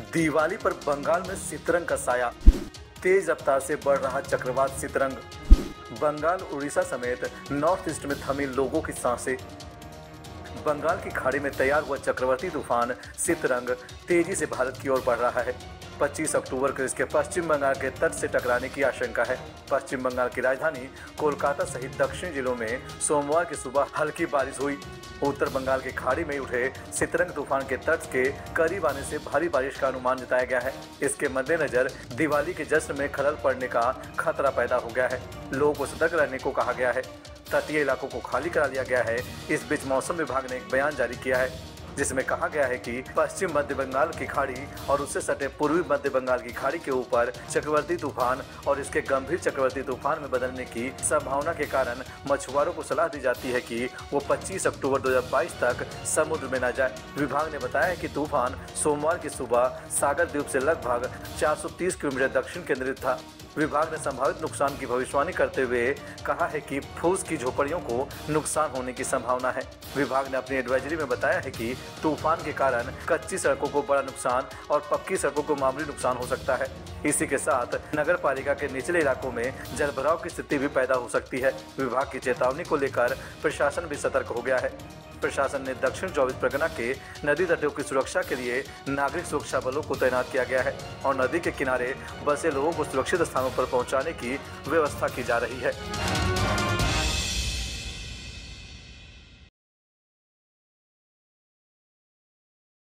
दिवाली पर बंगाल में शीतरंग का साया। तेज रफ्तार से बढ़ रहा चक्रवात शीतरंग बंगाल, उड़ीसा समेत नॉर्थ ईस्ट में थमी लोगों की सांसें। बंगाल की खाड़ी में तैयार हुआ चक्रवाती तूफान शीतरंग तेजी से भारत की ओर बढ़ रहा है। 25 अक्टूबर को इसके पश्चिम बंगाल के तट से टकराने की आशंका है। पश्चिम बंगाल की राजधानी कोलकाता सहित दक्षिणी जिलों में सोमवार की सुबह हल्की बारिश हुई। उत्तर बंगाल की खाड़ी में उठे शीतरंग तूफान के तट के करीब आने से भारी बारिश का अनुमान जताया गया है। इसके मद्देनजर दिवाली के जश्न में खलल पड़ने का खतरा पैदा हो गया है। लोगों को सतर्क रहने को कहा गया है। तटीय इलाकों को खाली करा लिया गया है। इस बीच मौसम विभाग ने एक बयान जारी किया है जिसमें कहा गया है कि पश्चिम मध्य बंगाल की खाड़ी और उससे सटे पूर्वी मध्य बंगाल की खाड़ी के ऊपर चक्रवाती तूफान और इसके गंभीर चक्रवाती तूफान में बदलने की संभावना के कारण मछुआरों को सलाह दी जाती है कि वो 25 अक्टूबर 2022 तक समुद्र में न जाए। विभाग ने बताया है कि तूफान सोमवार की सुबह सागर द्वीप से लगभग 430 किलोमीटर दक्षिण केंद्रित था। विभाग ने संभावित नुकसान की भविष्यवाणी करते हुए कहा है कि फूस की झोपड़ियों को नुकसान होने की संभावना है। विभाग ने अपनी एडवाइजरी में बताया है कि तूफान के कारण कच्ची सड़कों को बड़ा नुकसान और पक्की सड़कों को मामूली नुकसान हो सकता है। इसी के साथ नगर पालिका के निचले इलाकों में जलभराव की स्थिति भी पैदा हो सकती है। विभाग की चेतावनी को लेकर प्रशासन भी सतर्क हो गया है। प्रशासन ने दक्षिण 24 परगना के नदी तटों की सुरक्षा के लिए नागरिक सुरक्षा बलों को तैनात किया गया है और नदी के किनारे बसे लोगों को सुरक्षित स्थानों पर पहुंचाने की व्यवस्था की जा रही है।